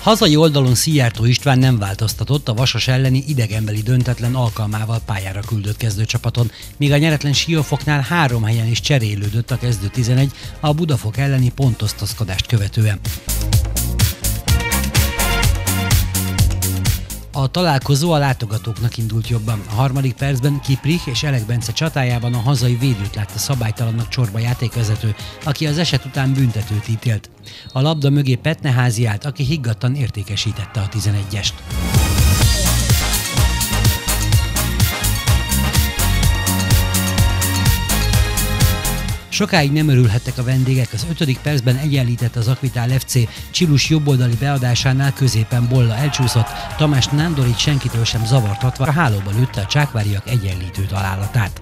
Hazai oldalon Szijjártó István nem változtatott a Vasas elleni idegenbeli döntetlen alkalmával pályára küldött kezdőcsapaton, míg a nyeretlen Siófoknál 3 helyen is cserélődött a kezdő 11 a Budafok elleni pontosztozkodást követően. A találkozó a látogatóknak indult jobban. A harmadik percben Kiprich és Elek Bence csatájában a hazai védőt látta szabálytalannak csorba játékvezető, aki az eset után büntetőt ítélt. A labda mögé Petneházi állt, aki higgadtan értékesítette a 11-est. Sokáig nem örülhettek a vendégek, az 5. percben egyenlített az Akvitál FC, Csilus jobboldali beadásánál középen Bolla elcsúszott, Tamás Nándorit senkitől sem zavartatva a hálóba lőtte a csákváriak egyenlítő találatát.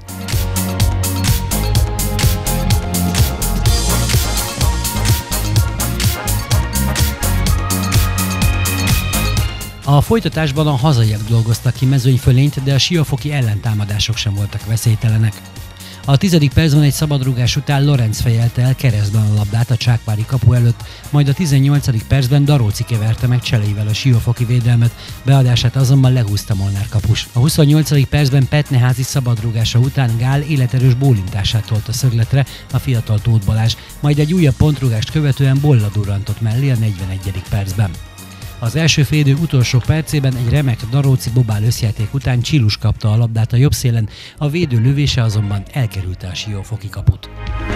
A folytatásban a hazaiak dolgoztak ki mezőnyfölényt, de a siófoki ellentámadások sem voltak veszélytelenek. A 10. percben egy szabadrúgás után Lorenz fejelte el keresztben a labdát a csákvári kapu előtt, majd a 18. percben Daróci keverte meg cseléivel a siófoki védelmet, beadását azonban lehúzta Molnár kapus. A 28. percben Petneházi szabadrúgása után Gál életerős bólintását tolt a szögletre a fiatal Tóth Balázs, majd egy újabb pontrúgást követően Bolla durrantott mellé a 41. percben. Az első félidő utolsó percében egy remek Daróci Bobál összjáték után Csilus kapta a labdát a jobb szélen, a védő lövése azonban elkerülte a siófoki kaput.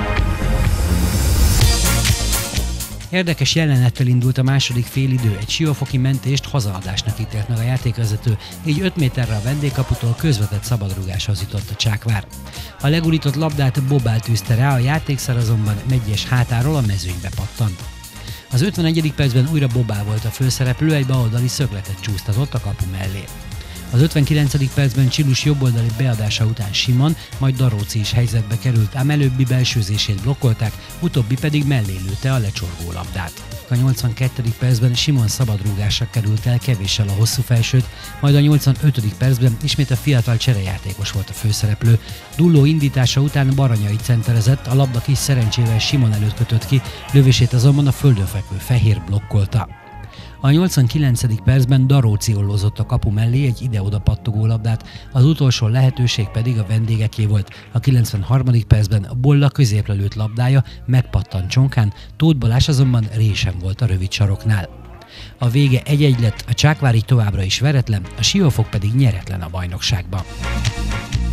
Érdekes jelenettel indult a második félidő, egy siófoki mentést hazaadásnak ítélt meg a játékvezető, így 5 méterre a vendégkaputól közvetett szabadrugáshoz jutott a Csákvár. A legurított labdát Bobál tűzte rá, a játékszer azonban Medgyes hátáról a mezőnybe pattant. Az 51. percben újra Bobá volt a főszereplő, egy baloldali szögletet csúsztatott a kapu mellé. Az 59. percben Csilus jobboldali beadása után Simon, majd Daróci is helyzetbe került, ám előbbi belsőzését blokkolták, utóbbi pedig mellé lőtte a lecsorgó labdát. A 82. percben Simon szabadrúgásra került el kevéssel a hosszú felsőt, majd a 85. percben ismét a fiatal cserejátékos volt a főszereplő. Dulló indítása után Baranyai centerezett, a labda kis szerencsével Simon előtt kötött ki, lövését azonban a földön fekvő Fehér blokkolta. A 89. percben Daróci ollózott a kapu mellé egy ide-oda pattogó labdát, az utolsó lehetőség pedig a vendégeké volt. A 93. percben Bolla középre lőtt labdája megpattant csonkán, Tóth Balázs azonban résen volt a rövid saroknál. A vége 1-1 lett, a Csákvári továbbra is veretlen, a Siófok pedig nyeretlen a bajnokságban.